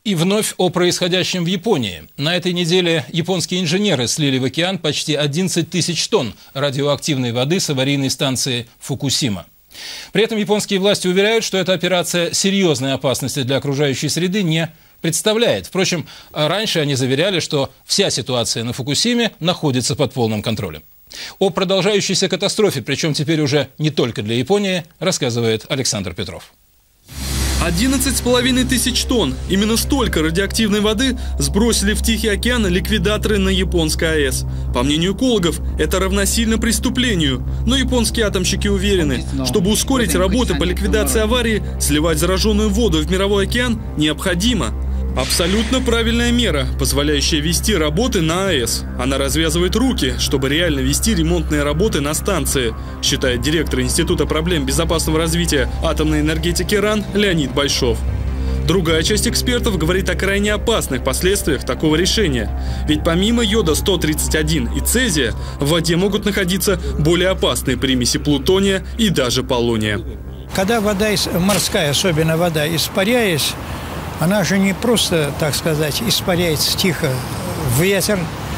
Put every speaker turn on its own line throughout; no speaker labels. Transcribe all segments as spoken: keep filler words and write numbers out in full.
И вновь о происходящем в Японии. На этой неделе японские инженеры слили в океан почти одиннадцать тысяч тонн радиоактивной воды с аварийной станции Фукусима. При этом японские власти уверяют, что эта операция серьезной опасности для окружающей среды не представляет. Впрочем, раньше они заверяли, что вся ситуация на Фукусиме находится под полным контролем. О продолжающейся катастрофе, причем теперь уже не только для Японии, рассказывает Александр Петров.
одиннадцать с половиной тысяч тонн. Именно столько радиоактивной воды сбросили в Тихий океан ликвидаторы на японской АЭС. По мнению экологов, это равносильно преступлению. Но японские атомщики уверены, чтобы ускорить работы по ликвидации аварии, сливать зараженную воду в мировой океан необходимо. Абсолютно правильная мера, позволяющая вести работы на АЭС. Она развязывает руки, чтобы реально вести ремонтные работы на станции, считает директор Института проблем безопасного развития атомной энергетики РАН Леонид Большов. Другая часть экспертов говорит о крайне опасных последствиях такого решения. Ведь помимо йода сто тридцать один и цезия, в воде могут находиться более опасные примеси плутония и даже полония.
Когда вода, морская, особенно вода, испаряясь, она же не просто, так сказать, испаряется тихо. Ветер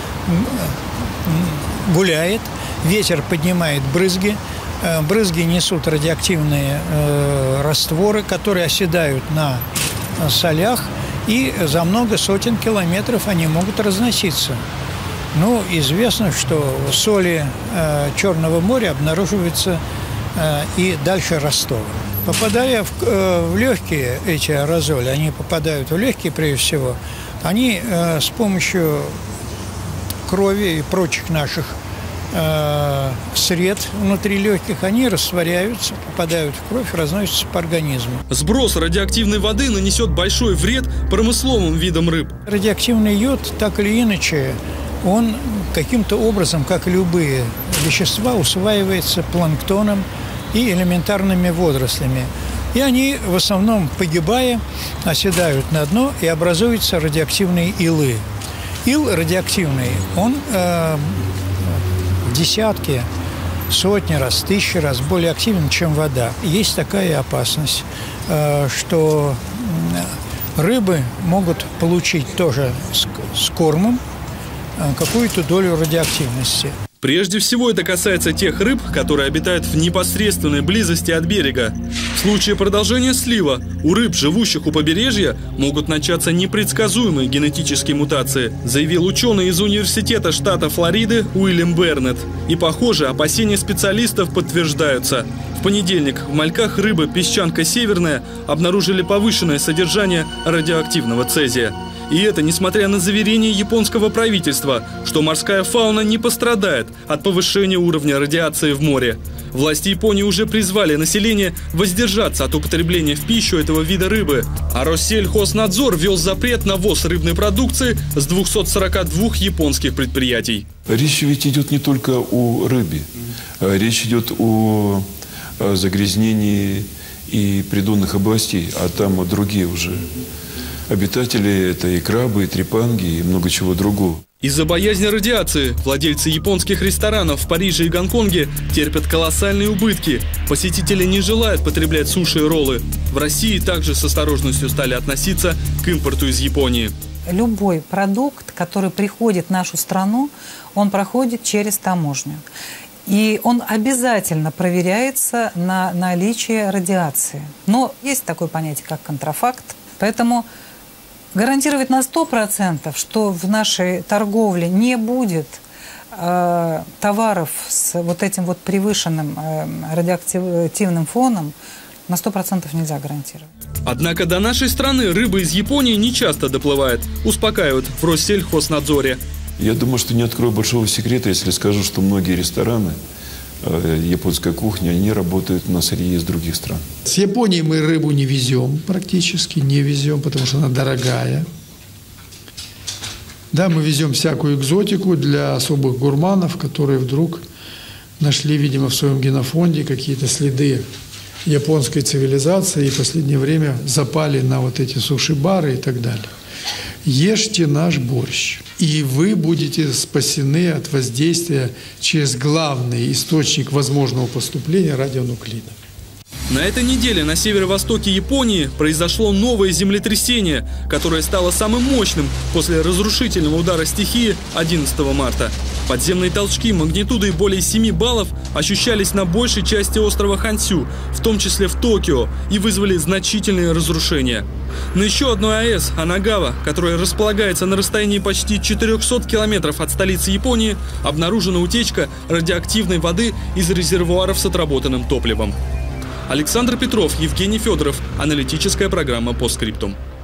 гуляет, ветер поднимает брызги. Брызги несут радиоактивные э, растворы, которые оседают на солях, и за много сотен километров они могут разноситься. Ну, известно, что соли э, Черного моря обнаруживаются э, и дальше Ростова. Попадая в, э, в легкие, эти аэрозоли, они попадают в легкие прежде всего, они э, с помощью крови и прочих наших э, сред внутри легких, они растворяются, попадают в кровь, разносятся по организму.
Сброс радиоактивной воды нанесет большой вред промысловым видам рыб.
Радиоактивный йод, так или иначе, он каким-то образом, как и любые вещества, усваивается планктоном и элементарными водорослями. И они, в основном погибая, оседают на дно и образуются радиоактивные илы. Ил радиоактивный, он э, в десятки, сотни раз, тысячи раз более активен, чем вода. Есть такая опасность, э, что рыбы могут получить тоже с, с кормом э, какую-то долю радиоактивности.
Прежде всего это касается тех рыб, которые обитают в непосредственной близости от берега. В случае продолжения слива у рыб, живущих у побережья, могут начаться непредсказуемые генетические мутации, заявил ученый из университета штата Флориды Уильям Бернетт. И, похоже, опасения специалистов подтверждаются. В понедельник в мальках рыбы песчанка северная обнаружили повышенное содержание радиоактивного цезия. И это несмотря на заверение японского правительства, что морская фауна не пострадает от повышения уровня радиации в море. Власти Японии уже призвали население воздержаться от употребления в пищу этого вида рыбы. А Россельхознадзор ввел запрет на ввоз рыбной продукции с двухсот сорока двух японских предприятий.
Речь ведь идет не только о рыбе. Речь идет о загрязнении и придонных областей, а там другие уже обитатели, это и крабы, и трепанги, и много чего другого.
Из-за боязни радиации владельцы японских ресторанов в Париже и Гонконге терпят колоссальные убытки. Посетители не желают потреблять суши и роллы. В России также с осторожностью стали относиться к импорту из Японии.
Любой продукт, который приходит в нашу страну, он проходит через таможню. И он обязательно проверяется на наличие радиации. Но есть такое понятие, как контрафакт. Поэтому гарантировать на сто процентов, что в нашей торговле не будет э, товаров с вот этим вот превышенным э, радиоактивным фоном, на сто процентов нельзя гарантировать.
Однако до нашей страны рыба из Японии не часто доплывает, успокаивают в Россельхознадзоре.
Я думаю, что не открою большого секрета, если скажу, что многие рестораны японской кухни, они работают на сырье из других стран.
С Японии мы рыбу не везем, практически не везем, потому что она дорогая. Да, мы везем всякую экзотику для особых гурманов, которые вдруг нашли, видимо, в своем генофонде какие-то следы японской цивилизации и в последнее время запали на вот эти суши-бары и так далее. Ешьте наш борщ, и вы будете спасены от воздействия через главный источник возможного поступления радионуклидов.
На этой неделе на северо-востоке Японии произошло новое землетрясение, которое стало самым мощным после разрушительного удара стихии одиннадцатого марта. Подземные толчки магнитудой более семи баллов ощущались на большей части острова Хонсю, в том числе в Токио, и вызвали значительные разрушения. На еще одной АЭС, Анагава, которая располагается на расстоянии почти четырехсот километров от столицы Японии, обнаружена утечка радиоактивной воды из резервуаров с отработанным топливом. Александр Петров, Евгений Федоров. Аналитическая программа «Постскриптум».